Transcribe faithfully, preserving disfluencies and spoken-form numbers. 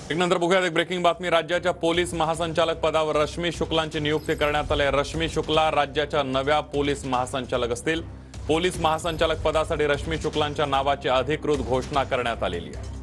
एक नंतर बघूयात एक ब्रेकिंग बातमी। राज्याच्या पोलीस महासंचालक पदावर रश्मी शुक्लांची नियुक्ती करण्यात आली। रश्मी शुक्ला राज्याच्या नव्या पोलीस महासंचालक असतील। पोलीस महासंचालक पदासाठी रश्मी शुक्लांच्या नावाची अधिकृत घोषणा करण्यात आलेली आहे।